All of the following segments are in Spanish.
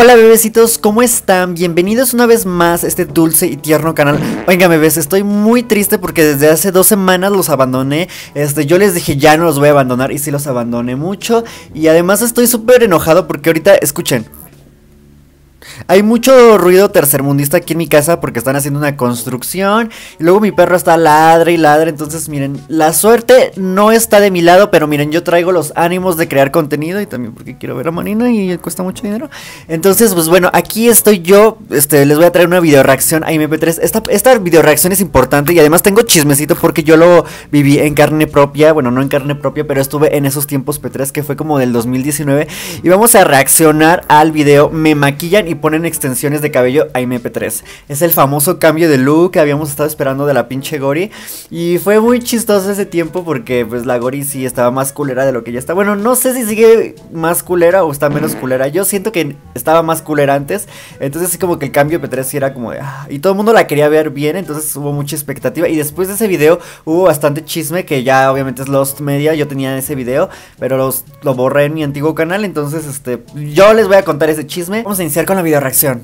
Hola bebecitos, ¿cómo están? Bienvenidos una vez más a este dulce y tierno canal. Oigan bebés, estoy muy triste porque desde hace 2 semanas los abandoné. Yo les dije ya no los voy a abandonar y sí los abandoné mucho. Y además estoy súper enojado porque ahorita, escuchen, hay mucho ruido tercermundista aquí en mi casa porque están haciendo una construcción. Y luego mi perro está ladre y ladre. Entonces miren, la suerte no está de mi lado. Pero miren, yo traigo los ánimos de crear contenido. Y también porque quiero ver a Manina y cuesta mucho dinero. Entonces pues bueno, aquí estoy yo. Les voy a traer una video reacción a MP3. Esta video reacción es importante. Y además tengo chismecito porque yo lo viví en carne propia. Bueno, no en carne propia, pero estuve en esos tiempos P3 que fue como del 2019. Y vamos a reaccionar al video. Me maquillan y ponen extensiones de cabello a MP3. Es el famoso cambio de look que habíamos estado esperando de la pinche Gori. Y fue muy chistoso ese tiempo porque pues la Gori sí estaba más culera de lo que ya está. Bueno, no sé si sigue más culera o está menos culera. Yo siento que estaba más culera antes. Entonces sí como que el cambio de P3 sí era como de... y todo el mundo la quería ver bien. Entonces hubo mucha expectativa. Y después de ese video hubo bastante chisme que ya obviamente es Lost Media. Yo tenía ese video, pero lo borré en mi antiguo canal. Entonces yo les voy a contar ese chisme. Vamos a iniciar con la video reacción.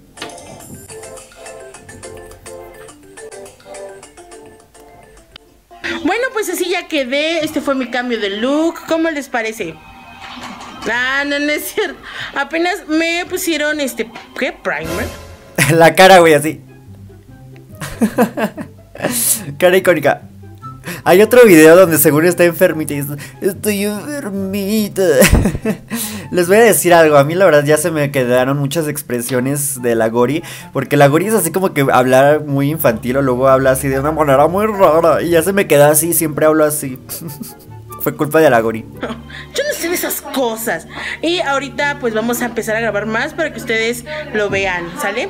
Bueno, pues así ya quedé. Este fue mi cambio de look. ¿Cómo les parece? No es cierto. Apenas me pusieron ¿qué? Primer. La cara, güey, así. Cara icónica. Hay otro video donde según está enfermita y dice, estoy enfermita. Les voy a decir algo, a mí la verdad ya se me quedaron muchas expresiones de la Gori. Porque la Gori es así como que habla muy infantil o luego habla así de una manera muy rara. Y ya se me queda así, siempre hablo así. Fue culpa de la Gori. Yo no sé de esas cosas. Y ahorita pues vamos a empezar a grabar más para que ustedes lo vean, ¿sale?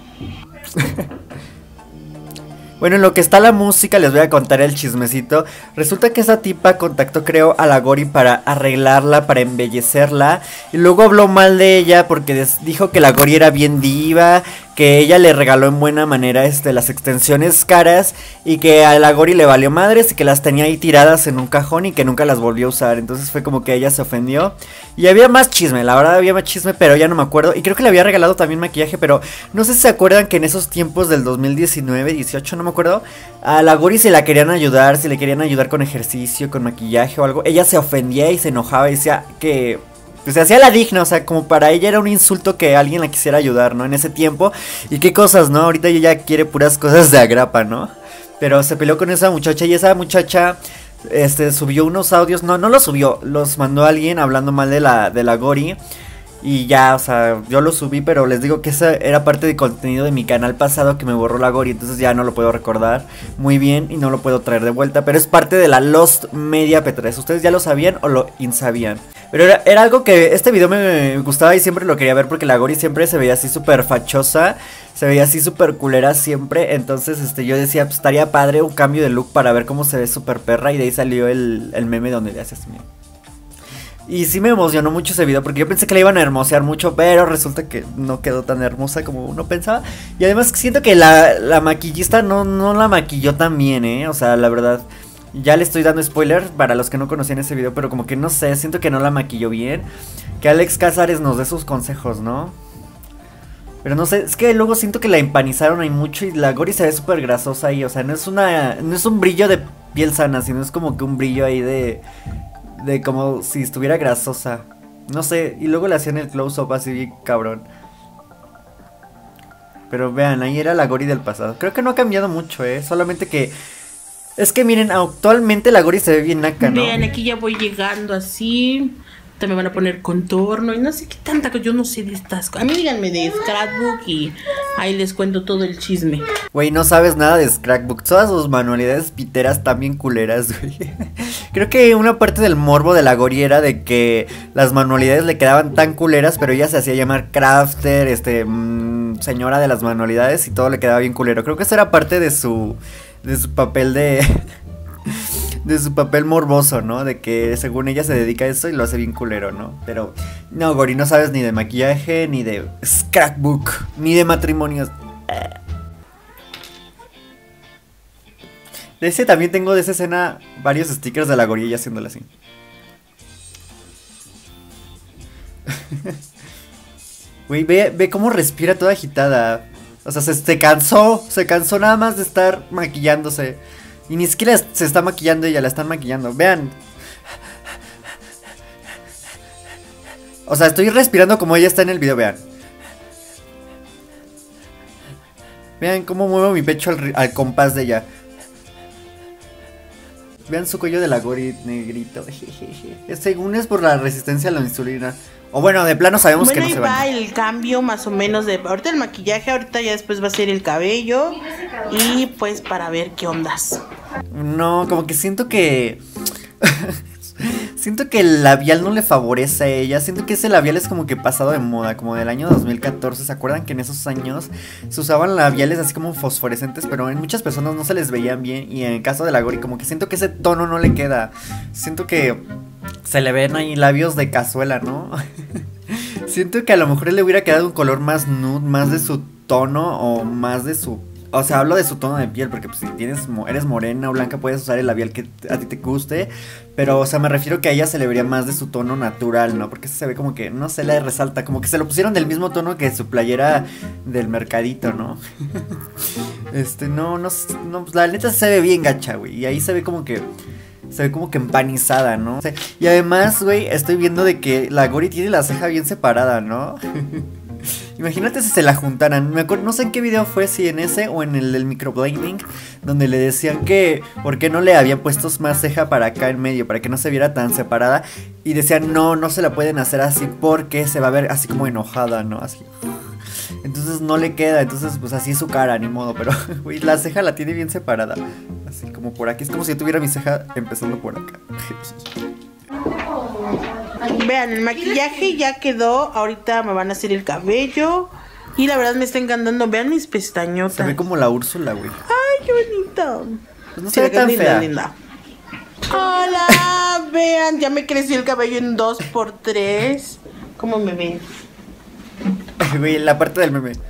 Bueno, en lo que está la música les voy a contar el chismecito. Resulta que esa tipa contactó creo a la Gori para arreglarla, para embellecerla. Y luego habló mal de ella porque dijo que la Gori era bien diva, que ella le regaló en buena manera las extensiones caras. Y que a la Gori le valió madres y que las tenía ahí tiradas en un cajón y que nunca las volvió a usar. Entonces fue como que ella se ofendió. Y había más chisme, la verdad había más chisme, pero ya no me acuerdo. Y creo que le había regalado también maquillaje, pero no sé si se acuerdan que en esos tiempos del 2019, 18, no me acuerdo, a la Gori se la querían ayudar, si le querían ayudar con ejercicio, con maquillaje o algo. Ella se ofendía y se enojaba y decía que... pues se hacía la digna, o sea, como para ella era un insulto que alguien la quisiera ayudar, ¿no? En ese tiempo. Y qué cosas, ¿no? Ahorita ella quiere puras cosas de agrapa, ¿no? Pero se peleó con esa muchacha y esa muchacha... subió unos audios, no los subió, los mandó a alguien hablando mal de la Gori. Y ya, o sea, yo lo subí, pero les digo que esa era parte del contenido de mi canal pasado que me borró la Gori. Entonces ya no lo puedo recordar muy bien y no lo puedo traer de vuelta. Pero es parte de la Lost Media P3. ¿Ustedes ya lo sabían o lo insabían? Pero era algo que este video me gustaba y siempre lo quería ver porque la Gori siempre se veía así súper fachosa. Se veía así súper culera siempre. Entonces yo decía, pues estaría padre un cambio de look para ver cómo se ve súper perra. Y de ahí salió el meme donde le hace así. Y sí me emocionó mucho ese video porque yo pensé que la iban a hermosear mucho, pero resulta que no quedó tan hermosa como uno pensaba. Y además siento que la maquillista no la maquilló tan bien, o sea, la verdad, ya le estoy dando spoiler para los que no conocían ese video, pero como que no sé, siento que no la maquilló bien. Que Alex Cázares nos dé sus consejos, ¿no? Pero no sé, es que luego siento que la empanizaron ahí mucho y la Gori se ve súper grasosa ahí, o sea, no es un brillo de piel sana, sino es como que un brillo ahí de como si estuviera grasosa. No sé, y luego le hacían el close-up así bien cabrón. Pero vean, ahí era la Gori del pasado. Creo que no ha cambiado mucho, solamente que... es que miren, actualmente la Gori se ve bien naca, ¿no? Vean, aquí ya voy llegando así. También van a poner contorno y no sé qué tanta cosa. Yo no sé de estas cosas. A mí díganme de Scrapbook y ahí les cuento todo el chisme. Güey, no sabes nada de Scrapbook. Todas sus manualidades piteras también culeras, güey. Creo que una parte del morbo de la Gori era de que las manualidades le quedaban tan culeras, pero ella se hacía llamar crafter, señora de las manualidades y todo le quedaba bien culero. Creo que eso era parte de su papel de su papel morboso, ¿no? De que según ella se dedica a eso y lo hace bien culero, ¿no? Pero no, Gori, no sabes ni de maquillaje, ni de scrapbook, ni de matrimonios. De ese también tengo de esa escena varios stickers de la Gori ella haciéndole así. Güey, ve cómo respira toda agitada. O sea, se cansó nada más de estar maquillándose. Y ni siquiera se está maquillando ella, la están maquillando. Vean. O sea, estoy respirando como ella está en el video, vean. Vean cómo muevo mi pecho al compás de ella. Vean su cuello de la Gori negrito. Según es por la resistencia a la insulina. O bueno, de plano sabemos que no se va. Bueno, ahí va el cambio más o menos de... Ahorita el maquillaje, ahorita ya después va a ser el cabello. Y pues para ver qué ondas. No, como que siento que... siento que el labial no le favorece a ella. Siento que ese labial es como que pasado de moda, como del año 2014. ¿Se acuerdan que en esos años se usaban labiales así como fosforescentes? Pero en muchas personas no se les veían bien. Y en el caso de la Gori, como que siento que ese tono no le queda. Siento que se le ven ahí labios de cazuela, ¿no? Siento que a lo mejor le hubiera quedado un color más nude, más de su tono o más de su... O sea, hablo de su tono de piel, porque pues, si eres morena o blanca puedes usar el labial que a ti te guste. Pero, o sea, me refiero que a ella se le vería más de su tono natural, ¿no? Porque se ve como que, no se le resalta, como que se lo pusieron del mismo tono que su playera del mercadito, ¿no? No, pues la neta se ve bien gacha, güey. Y ahí se ve como que... Se ve como que empanizada, ¿no? Y además, güey, estoy viendo de que la Gori tiene la ceja bien separada, ¿no? Imagínate si se la juntaran. No sé en qué video fue, si en ese o en el del microblading, donde le decían que por qué no le habían puesto más ceja para acá en medio, para que no se viera tan separada. Y decían, no se la pueden hacer así porque se va a ver así como enojada, ¿no? Así. Entonces no le queda, entonces pues así es su cara, ni modo. Pero, güey, la ceja la tiene bien separada. Así como por aquí, es como si yo tuviera mi ceja empezando por acá. Vean, el maquillaje ya quedó. Ahorita me van a hacer el cabello. Y la verdad me está encantando. Vean mis pestañotas. Se ve como la Úrsula, güey. Ay, qué bonito. Pues no se ve tan fea. Linda. Hola, vean, ya me creció el cabello en 2x3. ¿Cómo me ven? Güey, la parte del meme.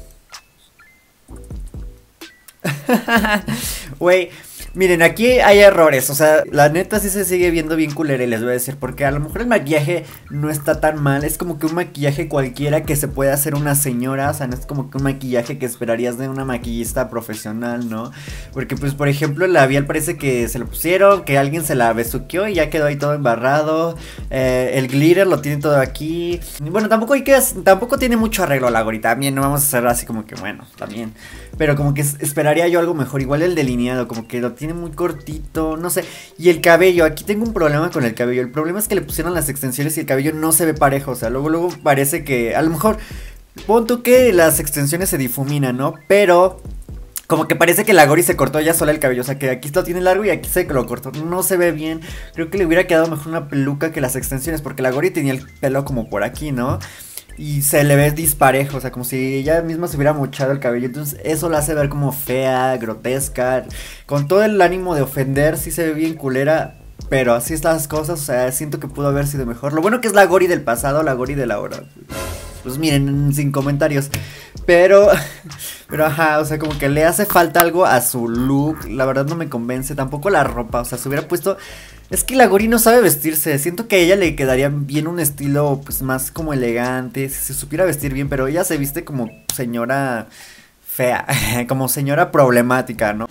Güey, miren, aquí hay errores. O sea, la neta sí se sigue viendo bien culera. Y les voy a decir porque a lo mejor el maquillaje no está tan mal. Es como que un maquillaje cualquiera que se puede hacer una señora. O sea, no es como que un maquillaje que esperarías de una maquillista profesional, ¿no? Porque pues por ejemplo el labial parece que se lo pusieron, que alguien se la besuqueó y ya quedó ahí todo embarrado. El glitter lo tiene todo aquí. Y bueno, tampoco tiene mucho arreglo la Gori. También no vamos a hacer así como que bueno, también. Pero como que esperaría yo algo mejor. Igual el delineado, como que lo tiene muy cortito, no sé. Y el cabello, aquí tengo un problema con el cabello. El problema es que le pusieron las extensiones y el cabello no se ve parejo. O sea, luego parece que a lo mejor pon tú que las extensiones se difuminan, ¿no? Pero como que parece que la Gori se cortó ya sola el cabello. O sea, que aquí lo tiene largo y aquí se lo cortó. No se ve bien. Creo que le hubiera quedado mejor una peluca que las extensiones, porque la Gori tenía el pelo como por aquí, ¿no? Y se le ve disparejo, o sea, como si ella misma se hubiera mochado el cabello. Entonces eso la hace ver como fea, grotesca. Con todo el ánimo de ofender, sí se ve bien culera. Pero así están las cosas, o sea, siento que pudo haber sido mejor. Lo bueno que es la Gori del pasado, la Gori de la hora. Pues miren, sin comentarios. Pero ajá, o sea, como que le hace falta algo a su look. La verdad no me convence, tampoco la ropa. O sea, se hubiera puesto... Es que la Gori no sabe vestirse. Siento que a ella le quedaría bien un estilo pues más como elegante, si se supiera vestir bien. Pero ella se viste como señora fea, como señora problemática, ¿no?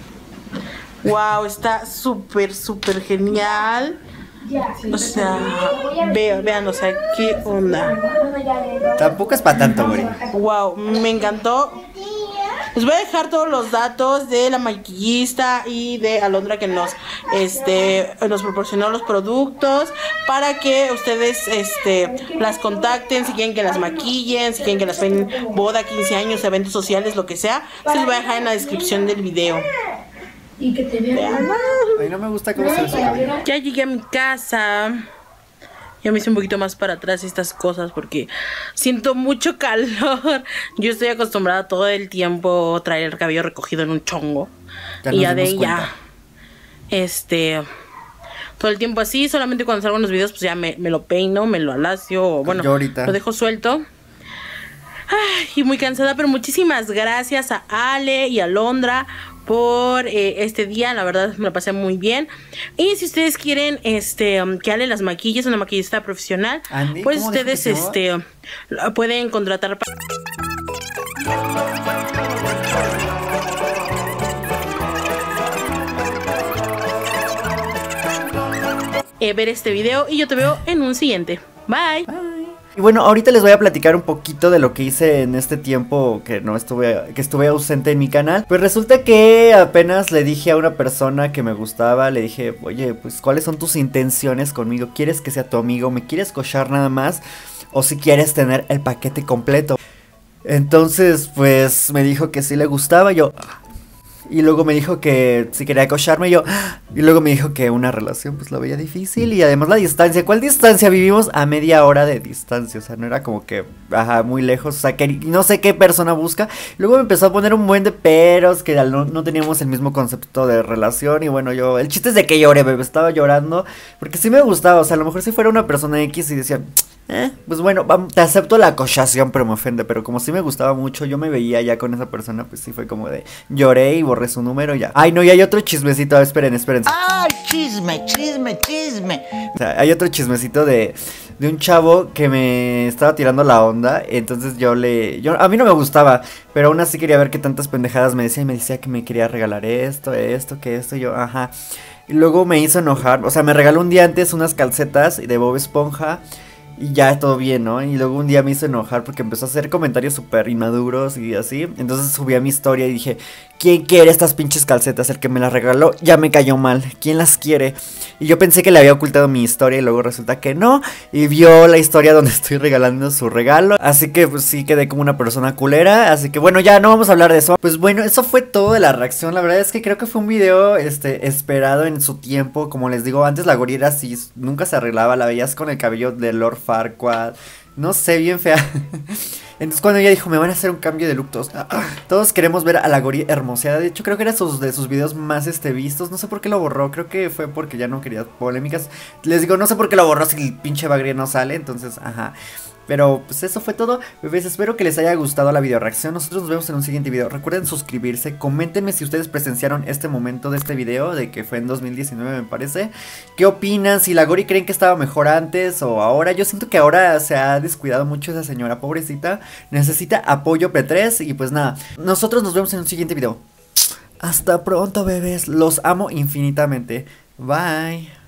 Wow, está súper genial. O sea, vean, o sea, qué onda. Tampoco es para tanto, Gori. Wow, me encantó. Les voy a dejar todos los datos de la maquillista y de Alondra que nos proporcionó los productos para que ustedes las contacten, si quieren que las maquillen, si quieren que las ven boda, 15 años, eventos sociales, lo que sea. Se los voy a dejar en la descripción del video. Y que te vean. Ay, no me gusta cómo se ve su cabello. Ya llegué a mi casa. Ya me hice un poquito más para atrás estas cosas porque siento mucho calor. Yo estoy acostumbrada todo el tiempo a traer el cabello recogido en un chongo. Y ya de ella, todo el tiempo así. Solamente cuando salgo en los videos pues ya me lo peino, me lo alacio. O bueno, lo dejo suelto. Ay, y muy cansada, pero muchísimas gracias a Ale y a Alondra por este día. La verdad me la pasé muy bien. Y si ustedes quieren que Ale las maquille, es una maquillista profesional, Andy, pues ¿cómo dijo ustedes que se llamaba? la pueden contratar para ver este video, y yo te veo en un siguiente. Bye. Y bueno, ahorita les voy a platicar un poquito de lo que hice en este tiempo que estuve ausente en mi canal. Pues resulta que apenas le dije a una persona que me gustaba, le dije, oye, pues ¿cuáles son tus intenciones conmigo? ¿Quieres que sea tu amigo? ¿Me quieres cochar nada más? ¿O si quieres tener el paquete completo? Entonces, pues me dijo que sí le gustaba, yo... Y luego me dijo que si quería cocharme yo. Y luego me dijo que una relación pues lo veía difícil. Y además la distancia. ¿Cuál distancia? Vivimos a media hora de distancia. O sea, no era como que, ajá, muy lejos. O sea, que no sé qué persona busca. Luego me empezó a poner un buen de peros. Que no teníamos el mismo concepto de relación. Y bueno, yo... El chiste es de que lloré, bebé. Estaba llorando. Porque sí me gustaba. O sea, a lo mejor si fuera una persona X y decía... pues bueno, te acepto la cochación, pero me ofende. Pero como sí me gustaba mucho, yo me veía ya con esa persona, pues sí fue como de... Lloré y borré su número ya. Ay, no, y hay otro chismecito, esperen. ¡Ay, chisme! O sea, hay otro chismecito de un chavo que me estaba tirando la onda. Entonces a mí no me gustaba, pero aún así quería ver qué tantas pendejadas me decía. Y me decía que me quería regalar esto, y yo, ajá. Y luego me hizo enojar, o sea, me regaló un día antes unas calcetas de Bob Esponja. Y ya todo bien, ¿no? Y luego un día me hizo enojar porque empezó a hacer comentarios súper inmaduros y así. Entonces subí a mi historia y dije, ¿quién quiere estas pinches calcetas? El que me las regaló ya me cayó mal. ¿Quién las quiere? Y yo pensé que le había ocultado mi historia y luego resulta que no. Y vio la historia donde estoy regalando su regalo. Así que pues sí quedé como una persona culera. Así que bueno, ya no vamos a hablar de eso. Pues bueno, eso fue todo de la reacción. La verdad es que creo que fue un video esperado en su tiempo. Como les digo, antes la Gori era así, nunca se arreglaba. La veías con el cabello de Lord Farquaad, no sé, bien fea. Entonces cuando ella dijo, me van a hacer un cambio de look, todos queremos ver a la Gori hermoseada. De hecho creo que era de sus videos más vistos. No sé por qué lo borró, creo que fue porque ya no quería polémicas. Les digo, no sé por qué lo borró si el pinche bagre no sale. Entonces, ajá. Pero pues eso fue todo, bebés, espero que les haya gustado la video reacción. Nosotros nos vemos en un siguiente video. Recuerden suscribirse, coméntenme si ustedes presenciaron este momento de este video, de que fue en 2019 me parece. ¿Qué opinan? Si la Gori creen que estaba mejor antes o ahora. Yo siento que ahora se ha descuidado mucho esa señora, pobrecita. Necesita apoyo P3 y pues nada, nosotros nos vemos en un siguiente video. Hasta pronto, bebés, los amo infinitamente. Bye.